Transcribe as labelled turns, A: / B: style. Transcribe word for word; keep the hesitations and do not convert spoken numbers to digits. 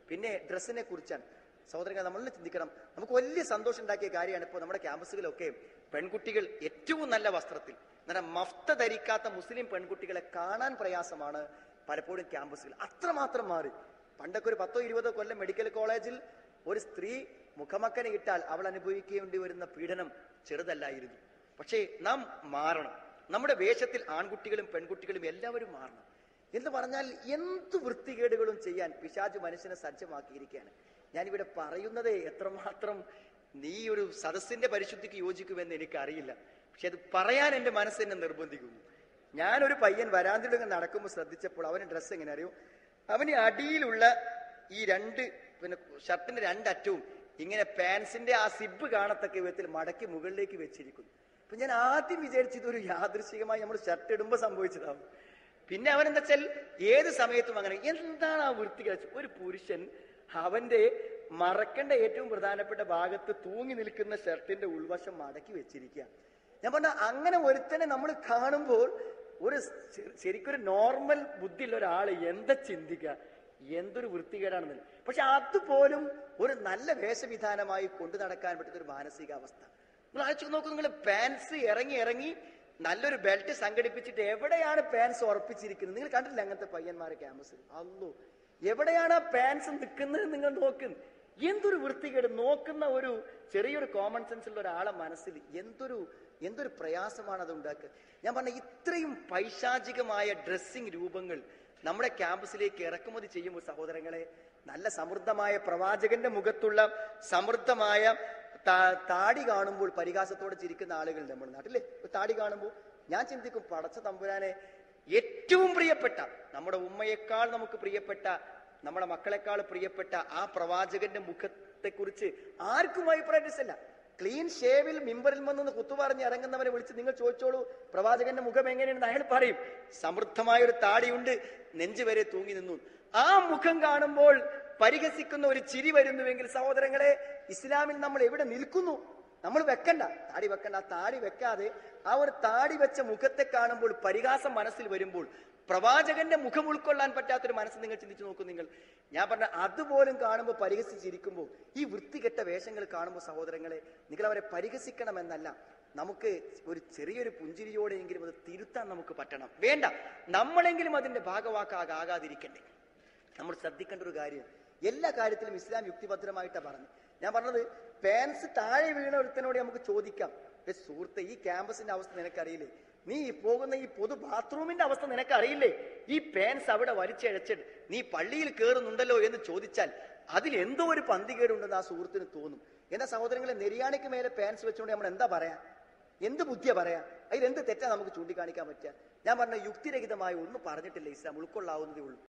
A: പിന്നെ ഡ്രസ്സിനെ കുറിച്ചാണ്. സഹോദരങ്ങൾ, നമ്മൾ ചിന്തിക്കണം. നമുക്ക് വലിയ സന്തോഷം ഉണ്ടാക്കിയ കാര്യമാണ് ഇപ്പോൾ നമ്മുടെ ക്യാമ്പസുകളൊക്കെ പെൺകുട്ടികൾ ഏറ്റവും നല്ല വസ്ത്രത്തിൽ, എന്നാൽ മഫ്ത ധരിക്കാത്ത മുസ്ലിം പെൺകുട്ടികളെ കാണാൻ പ്രയാസമാണ് പലപ്പോഴും ക്യാമ്പസുകൾ. അത്രമാത്രം മാറി. പണ്ടൊക്കെ ഒരു പത്തോ ഇരുപതോ കൊല്ലം മെഡിക്കൽ കോളേജിൽ ഒരു സ്ത്രീ മുഖമക്കനെ ഇട്ടാൽ അവൾ അനുഭവിക്കേണ്ടി വരുന്ന പീഡനം ചെറുതല്ലായിരുന്നു. പക്ഷേ നാം മാറണം. നമ്മുടെ വേഷത്തിൽ ആൺകുട്ടികളും പെൺകുട്ടികളും എല്ലാവരും മാറണം. എന്ന് പറഞ്ഞാൽ എന്ത് വൃത്തികേടുകളും ചെയ്യാൻ പിശാച് മനുഷ്യനെ സജ്ജമാക്കിയിരിക്കുകയാണ്. ഞാനിവിടെ പറയുന്നത് എത്രമാത്രം നീ ഒരു സദസ്സിന്റെ പരിശുദ്ധിക്ക് യോജിക്കുമെന്ന് എനിക്കറിയില്ല. പക്ഷെ അത് പറയാൻ എൻ്റെ മനസ്സെന്നെ നിർബന്ധിക്കുന്നു. ഞാനൊരു പയ്യൻ വരാന്തിലൂടെ നടക്കുമ്പോൾ ശ്രദ്ധിച്ചപ്പോൾ അവന് ഡ്രസ്സ് എങ്ങനെ അറിയും, അവന് അടിയിലുള്ള ഈ രണ്ട് പിന്നെ ഷർട്ടിന്റെ രണ്ടറ്റവും ഇങ്ങനെ പാൻസിന്റെ ആ സിബ് കാണത്തക്ക വിധത്തിൽ മടക്കി മുകളിലേക്ക് വെച്ചിരിക്കുന്നു. അപ്പൊ ഞാൻ ആദ്യം വിചാരിച്ചത് ഒരു യാദൃശികമായി നമ്മൾ ഷർട്ട് ഇടുമ്പോൾ സംഭവിച്ചതാവും. പിന്നെ അവൻ എന്താ വെച്ചാൽ ഏത് സമയത്തും അങ്ങനെ. എന്താണ് ആ വൃത്തികേട്? ഒരു പുരുഷൻ അവന്റെ മറക്കേണ്ട ഏറ്റവും പ്രധാനപ്പെട്ട ഭാഗത്ത് തൂങ്ങി നിൽക്കുന്ന ഷർട്ടിന്റെ ഉൾവശം മടക്കി വെച്ചിരിക്കുക. ഞാൻ പറഞ്ഞ അങ്ങനെ ഒരുത്തനെ നമ്മൾ കാണുമ്പോൾ ഒരു ശരിക്കൊരു നോർമൽ ബുദ്ധിയുള്ള ഒരാള് എന്താ ചിന്തിക്കുക, എന്തൊരു വൃത്തികേടാണെന്ന്. പക്ഷെ അതുപോലും ഒരു നല്ല വേഷവിധാനമായി കൊണ്ടു നടക്കാൻ പറ്റുന്ന ഒരു മാനസികാവസ്ഥ. നിങ്ങൾ അയച്ചു നോക്കൂ. നിങ്ങൾ പാൻസ് ഇറങ്ങി ഇറങ്ങി നല്ലൊരു ബെൽറ്റ് സംഘടിപ്പിച്ചിട്ട് എവിടെയാണ് പാൻസ് ഉറപ്പിച്ചിരിക്കുന്നത്? നിങ്ങൾ കണ്ടില്ല അങ്ങനത്തെ പയ്യന്മാരെ ക്യാമ്പസിൽ? അല്ലോ, എവിടെയാണ് ആ പാൻസ് നിൽക്കുന്നത് നിങ്ങൾ നോക്കുന്നു. എന്തൊരു വൃത്തികേട്. നോക്കുന്ന ഒരു ചെറിയൊരു കോമൺ സെൻസ് ഉള്ള ഒരാളെ മനസ്സിൽ എന്തൊരു എന്തൊരു പ്രയാസമാണ് അത് ഉണ്ടാക്കുക. ഞാൻ പറഞ്ഞ ഇത്രയും പൈശാചികമായ ഡ്രസ്സിങ് രൂപങ്ങൾ നമ്മുടെ ക്യാമ്പസിലേക്ക് ഇറക്കുമതി ചെയ്യുമ്പോൾ സഹോദരങ്ങളെ, നല്ല സമൃദ്ധമായ പ്രവാചകന്റെ മുഖത്തുള്ള സമൃദ്ധമായ താടി കാണുമ്പോൾ പരിഹാസത്തോടെ ചിരിക്കുന്ന ആളുകൾ നമ്മുടെ നാട്ടിലെ താടി കാണുമ്പോൾ ഞാൻ ചിന്തിക്കും, പടച്ച തമ്പുരാനെ, ഏറ്റവും പ്രിയപ്പെട്ട നമ്മുടെ ഉമ്മയേക്കാൾ നമുക്ക് പ്രിയപ്പെട്ട നമ്മുടെ മക്കളെക്കാൾ പ്രിയപ്പെട്ട ആ പ്രവാചകന്റെ മുഖത്തെ കുറിച്ച് ആർക്കും അഭിപ്രായമില്ല. ക്ലീൻ ഷേവിൽ മിമ്പറിൽ വന്ന് കുത്തുപറഞ്ഞ് ഇറങ്ങുന്നവരെ വിളിച്ച് നിങ്ങൾ ചോദിച്ചോളൂ പ്രവാചകന്റെ മുഖം എങ്ങനെയാണെന്ന്. അയാൾ പറയും സമൃദ്ധമായ ഒരു താടിയുണ്ട്, നെഞ്ചു വരെ തൂങ്ങി നിന്നു. ആ മുഖം കാണുമ്പോൾ പരിഹസിക്കുന്ന ഒരു ചിരി വരുന്നുവെങ്കിൽ സഹോദരങ്ങളെ, ഇസ്ലാമിൽ നമ്മൾ എവിടെ നിൽക്കുന്നു? നമ്മൾ വെക്കണ്ട, താടി വെക്കണ്ട. ആ താടി വെക്കാതെ ആ ഒരു താടി വെച്ച മുഖത്തെ കാണുമ്പോൾ പരിഹാസം മനസ്സിൽ വരുമ്പോൾ, പ്രവാചകന്റെ മുഖം ഉൾക്കൊള്ളാൻ പറ്റാത്തൊരു മനസ്സ് നിങ്ങൾ ചിന്തിച്ചു നോക്കൂ. നിങ്ങൾ ഞാൻ പറഞ്ഞ അതുപോലും കാണുമ്പോൾ പരിഹസിച്ചിരിക്കുമ്പോൾ, ഈ വൃത്തികെട്ട വേഷങ്ങൾ കാണുമ്പോൾ സഹോദരങ്ങളെ, നിങ്ങൾ അവരെ പരിഹസിക്കണമെന്നല്ല, നമുക്ക് ഒരു ചെറിയൊരു പുഞ്ചിരിയോടെയെങ്കിലും അത് തിരുത്താൻ നമുക്ക് പറ്റണം. വേണ്ട, നമ്മളെങ്കിലും അതിന്റെ ഭാഗവാക്കാകാതിരിക്കണ്ടേ? നമ്മൾ ശ്രദ്ധിക്കേണ്ട ഒരു കാര്യം, എല്ലാ കാര്യത്തിലും ഇസ്ലാം യുക്തിഭദ്രമായിട്ടാണ് പറഞ്ഞു. ഞാൻ പറഞ്ഞത്, പാൻസ് താഴെ വീണ ഒരുത്തനോട് നമുക്ക് ചോദിക്കാം, സുഹൃത്തെ, ഈ ക്യാമ്പസിന്റെ അവസ്ഥ നിനക്കറിയില്ലേ? നീ പോകുന്ന ഈ പൊതു ബാത്റൂമിന്റെ അവസ്ഥ നിനക്കറിയില്ലേ? ഈ പാൻസ് അവിടെ വലിച്ചഴച്ചിട്ട് നീ പള്ളിയിൽ കയറുന്നുണ്ടല്ലോ എന്ന് ചോദിച്ചാൽ അതിൽ എന്തോ ഒരു പന്തികേടുണ്ടെന്ന് ആ സുഹൃത്തിന് തോന്നും. എന്താ സഹോദരങ്ങളെ, നെരിയാണിക്ക് മേലെ പാൻസ് വെച്ചുകൊണ്ട് നമ്മൾ എന്താ പറയാ? എന്ത് ബുദ്ധിയാ പറയാ? അതിൽ എന്ത് തെറ്റാ നമുക്ക് ചൂണ്ടിക്കാണിക്കാൻ പറ്റുക? ഞാൻ പറഞ്ഞ യുക്തിരഹിതമായ ഒന്നും പറഞ്ഞിട്ടില്ല ഇസ്ലാം, ഉൾക്കൊള്ളാവുന്നതേ ഉള്ളൂ.